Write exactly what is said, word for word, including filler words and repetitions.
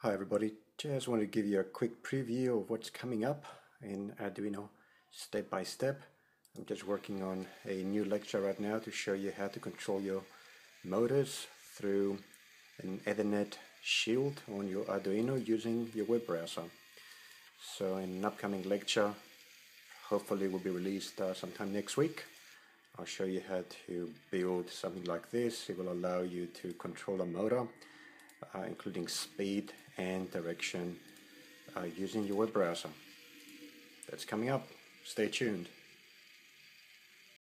Hi everybody, just want to give you a quick preview of what's coming up in Arduino step by step. I'm just working on a new lecture right now to show you how to control your motors through an Ethernet shield on your Arduino using your web browser. So in an upcoming lecture, hopefully will be released uh, sometime next week, I'll show you how to build something like this. It will allow you to control a motor Uh, including speed and direction uh, using your web browser. That's coming up. Stay tuned.